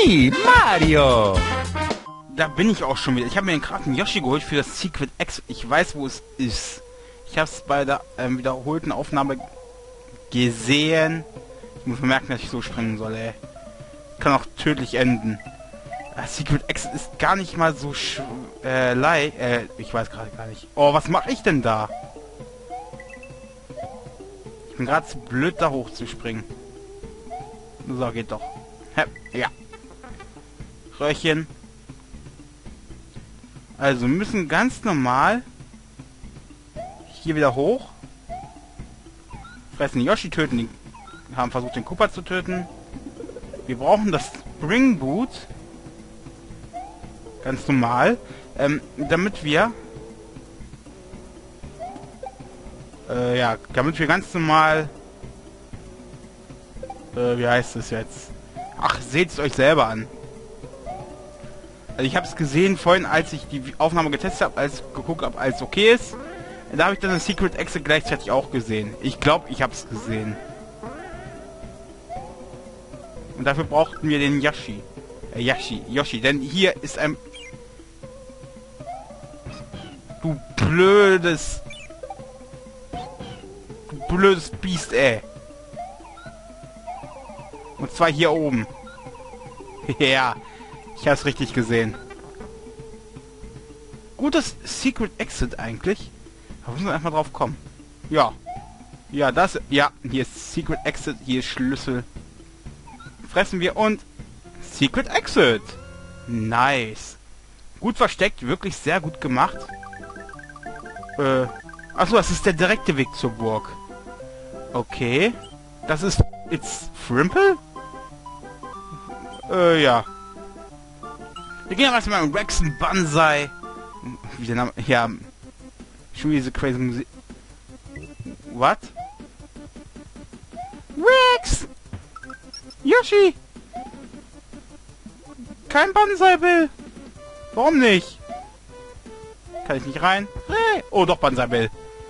Me, Mario! Da bin ich auch schon wieder. Ich habe mir gerade einen Yoshi geholt für das Secret Exit. Ich weiß, wo es ist. Ich habe es bei der wiederholten Aufnahme gesehen. Ich muss mir merken, dass ich so springen soll, ey. Kann auch tödlich enden. Das Secret Exit ist gar nicht mal so ich weiß gerade gar nicht. Oh, was mache ich denn da? Ich bin gerade zu blöd, da hochzuspringen. So, geht doch. Ja. Röhrchen. Also, wir müssen ganz normal hier wieder hoch. Fressen Yoshi, töten den. Haben versucht, den Koopa zu töten. Wir brauchen das Spring Boot. Ganz normal. Damit wir... damit wir ganz normal... wie heißt es jetzt? Ach, seht es euch selber an. Also ich habe es gesehen vorhin, als ich die Aufnahme getestet habe, als geguckt habe, als okay ist. Da habe ich dann das Secret Exit gleichzeitig auch gesehen. Ich glaube, ich habe es gesehen. Und dafür brauchten wir den Yoshi. Yoshi. Denn hier ist ein... Du blödes Biest, ey. Und zwar hier oben. Ja, ich habe es richtig gesehen. Gutes Secret Exit eigentlich. Da müssen wir einfach drauf kommen. Ja. Ja, das... Ja, hier ist Secret Exit, hier ist Schlüssel. Fressen wir und... Secret Exit. Nice. Gut versteckt, wirklich sehr gut gemacht. Achso, das ist der direkte Weg zur Burg. Okay. Das ist... It's Frimple? Ja. Wir gehen erstmal in Rex and Banzai. Wie der Name... Ja. Shui is a crazy Musik... What? Rex! Yoshi! Kein Banzai, Bill! Warum nicht? Kann ich nicht rein? Hey. Oh, doch, Banzai, Bill.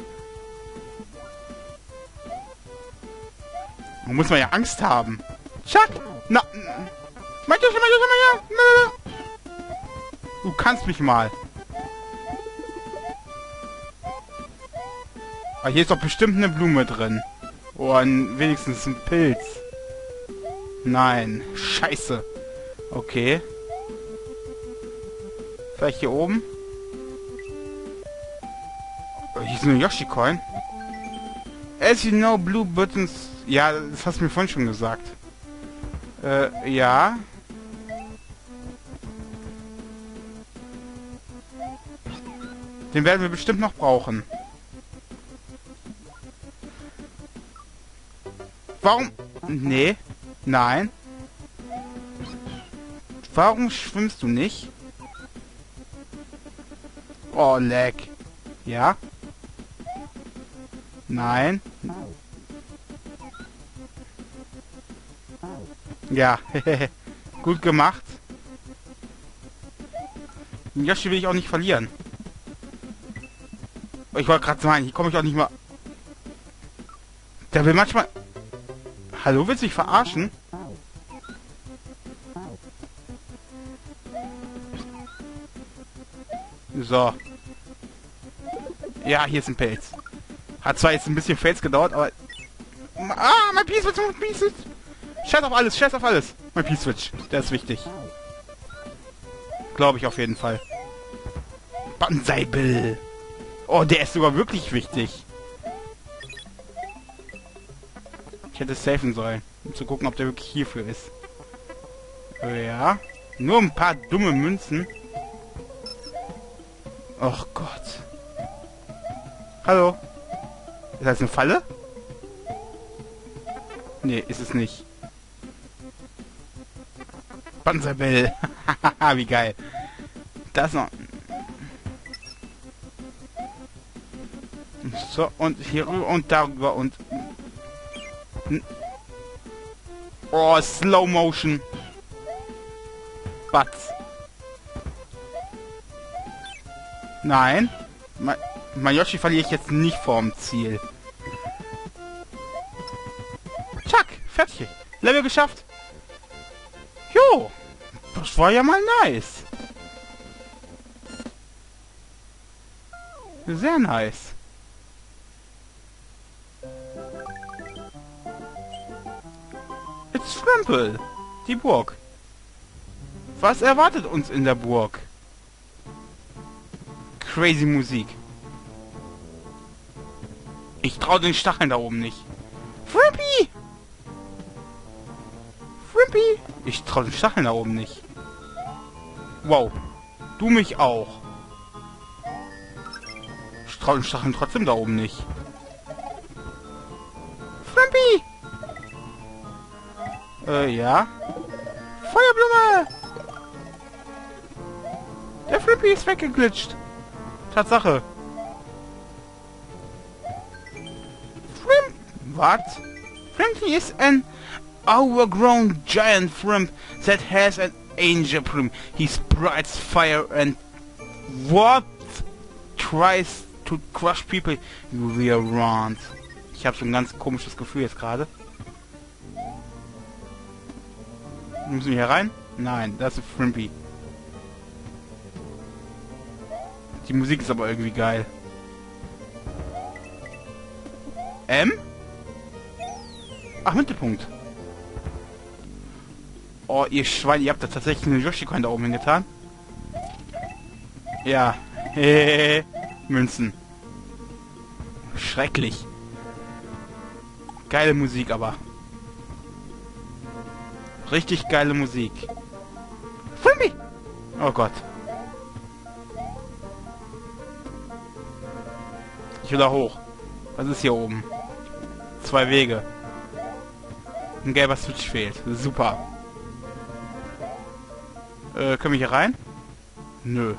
Da muss man ja Angst haben. Chuck! Na! Du kannst mich mal. Aber hier ist doch bestimmt eine Blume drin. Oh, wenigstens ein Pilz. Nein. Scheiße. Okay. Vielleicht hier oben? Oh, hier ist eine Yoshi-Coin. As you know, blue buttons... Ja, das hast du mir vorhin schon gesagt. Ja. Den werden wir bestimmt noch brauchen. Warum? Nee. Nein. Warum schwimmst du nicht? Oh, leck. Ja? Nein. Ja, gut gemacht. Den Yoshi will ich auch nicht verlieren. Ich wollte gerade sagen, hier komme ich auch nicht mal... Der will manchmal... Hallo, willst du mich verarschen? So. Ja, hier ist ein Pelz. Hat zwar jetzt ein bisschen Fels gedauert, aber... Ah, mein P-Switch! Scheiß auf alles, scheiß auf alles! Mein P-Switch, der ist wichtig. Glaube ich auf jeden Fall. Banzai Bill! Oh, der ist sogar wirklich wichtig. Ich hätte es safen sollen, um zu gucken, ob der wirklich hierfür ist. Ja. Nur ein paar dumme Münzen. Och Gott. Hallo? Ist das eine Falle? Nee, ist es nicht. Banzai Bill. Wie geil. Das noch. So, und hier rüber und darüber und... Oh, Slow Motion. Batz. Nein. Mein Yoshi verliere ich jetzt nicht vorm Ziel. Zack, fertig. Level geschafft. Jo. Das war ja mal nice. Sehr nice. It's Frimple. Die Burg. Was erwartet uns in der Burg? Crazy Musik. Ich traue den Stacheln da oben nicht. Frimpy! Frimpy! Ich traue den Stacheln da oben nicht. Wow. Du mich auch. Ich traue den Stacheln trotzdem da oben nicht. Frimpy! Ja? Feuerblume! Der Frimpy ist weggeglitscht. Tatsache. What? Frimpy is an overgrown giant shrimp that has an angel plume. He sprites fire and what? Tries to crush people. You will run. Ich habe so ein ganz komisches Gefühl jetzt gerade. Müssen wir hier rein? Nein, das ist Frimpy. Die Musik ist aber irgendwie geil. M? Ach, Mittelpunkt. Oh, ihr Schwein, ihr habt da tatsächlich eine Yoshi-Coin da oben hingetan. Ja. Hehehe. Münzen. Schrecklich. Geile Musik aber. Richtig geile Musik. Frimpy! Oh Gott. Ich will da hoch. Was ist hier oben? 2 Wege. Ein gelber Switch fehlt. Super. Können wir hier rein? Nö.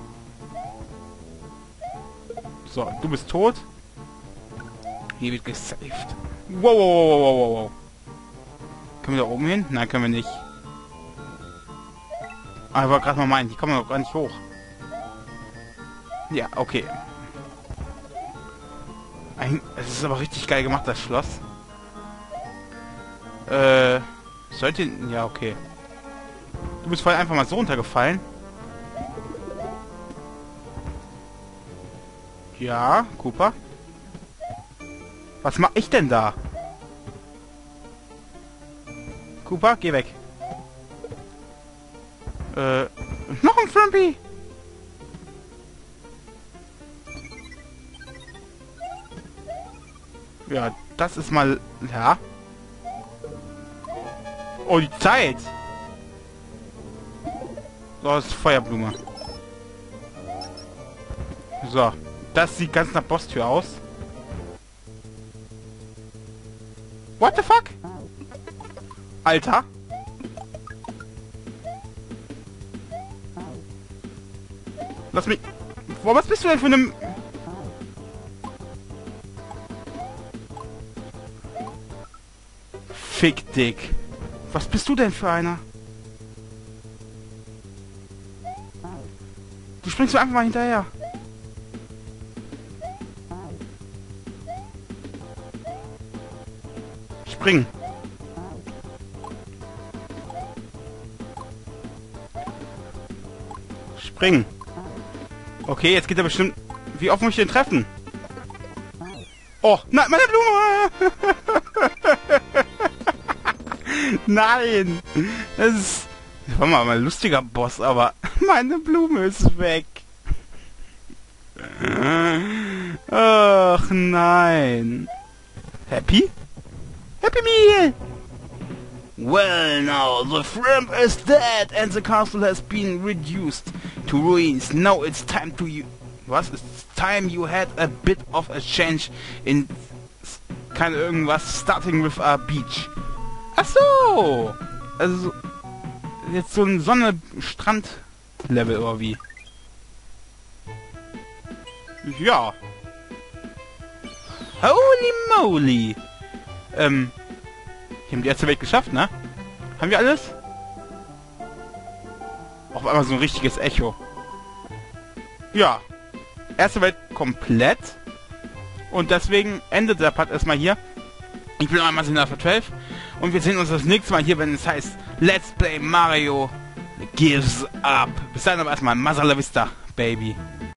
So, du bist tot. Hier wird gesaved. Wow, wow, wow, wow, wow, wow. Können wir da oben hin? Nein, können wir nicht. Aber ich wollte gerade mal meinen, die kommen doch gar nicht hoch. Ja, okay. Es ist aber richtig geil gemacht, das Schloss. Sollte... Ja, okay. Du bist vorhin einfach mal so runtergefallen. Ja, Cooper. Was mach ich denn da? Cooper, geh weg. Noch ein Frimpy! Ja, das ist mal... Ja. Oh, die Zeit! So, das ist Feuerblume. So. Das sieht ganz nach Bosstür aus. What the fuck? Alter. Lass mich... Boah, was bist du denn für einem... Fick dich. Was bist du denn für einer? Du springst mir einfach mal hinterher. Springen. Springen. Okay, jetzt geht er bestimmt... Wie oft muss ich den treffen? Oh, nein, meine Blume! Nein! Das ist... Das war mal ein lustiger Boss, aber meine Blume ist weg. Ach, nein. Happy? Happy Meal! Well, now, the shrimp is dead and the castle has been reduced to ruins. Now it's time to you... Was? It's time you had a bit of a change in... Keine irgendwas, starting with a beach. Ach so! Also... Jetzt so ein Sonne-Strand-Level oder wie? Ja. Holy moly! Wir haben die erste Welt geschafft, ne? Haben wir alles? Auf einmal so ein richtiges Echo. Ja. Erste Welt komplett. Und deswegen endet der Part erstmal hier. Ich bin einmal Sinner für 12. Und wir sehen uns das nächste Mal hier, wenn es heißt Let's Play Mario gives up. Bis dann aber erstmal. Masala Vista, Baby.